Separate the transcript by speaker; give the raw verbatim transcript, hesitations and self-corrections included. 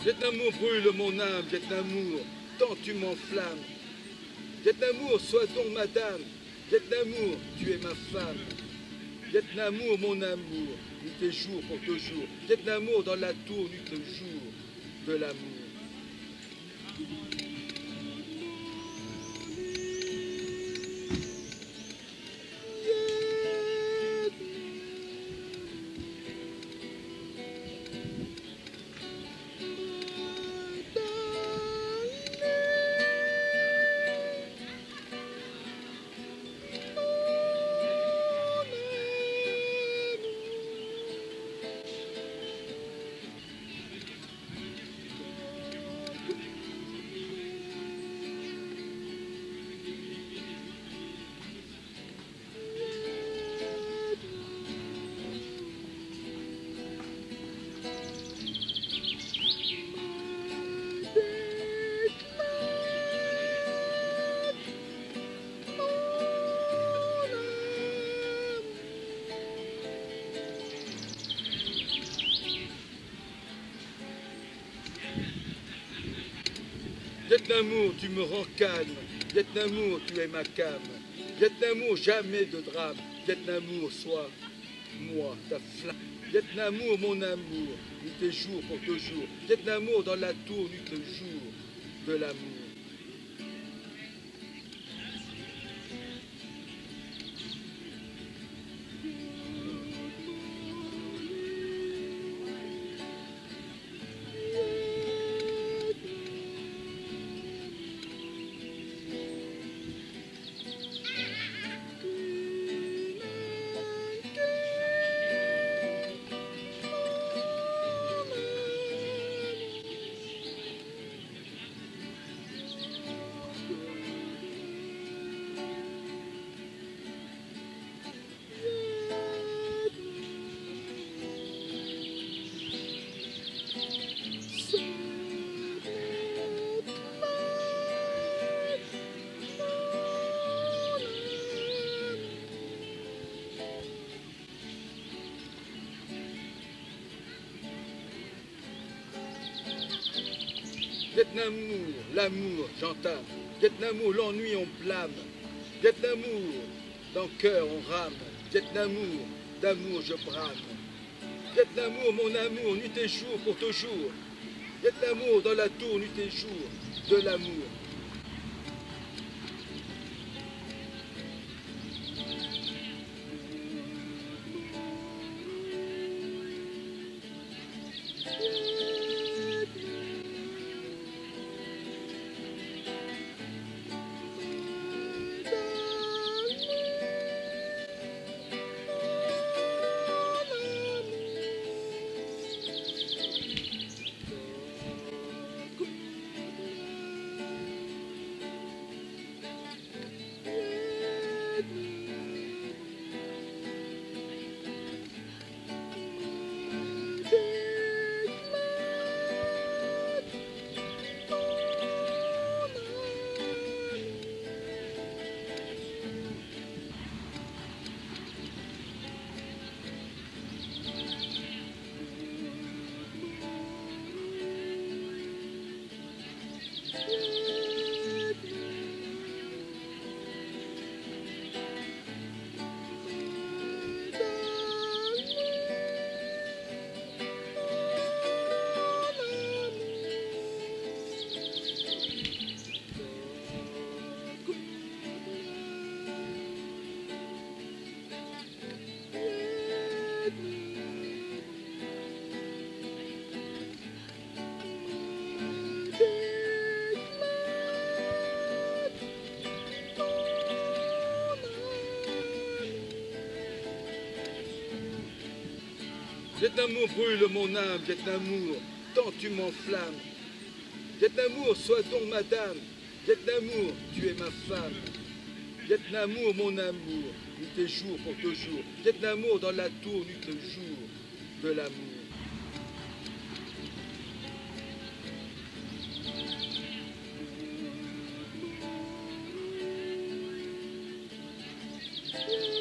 Speaker 1: Vietnamour brûle mon âme, Vietnamour, tant tu m'enflammes. Vietnamour, sois donc madame, Vietnamour, tu es ma femme. Vietnamour, mon amour, nuit et jour pour toujours. Vietnamour, dans la tour, nuit et jour de l'amour. Vietnamour, tu me rends calme. Vietnamour, tu es ma came. Vietnamour, jamais de drame. Vietnamour, sois moi, ta flamme. Vietnamour, mon amour, nuit et jour pour toujours. Vietnamour, dans la tour, nuit et jour de l'amour. Vietnamour, l'amour, j'entame. Vietnamour, l'ennui, on blâme. Vietnamour, dans le cœur, on rame. Vietnamour, d'amour, je brame. Vietnamour, mon amour, nuit et jour pour toujours. Vietnamour, dans la tour, nuit et jour de l'amour. Vietnamour brûle mon âme, Vietnamour, tant tu m'enflammes. Vietnamour, sois donc madame, Vietnamour, tu es ma femme. Vietnamour, mon amour, nuit et jour pour toujours. Vietnamour, dans la tour, nuit et jour de l'amour. Yeah.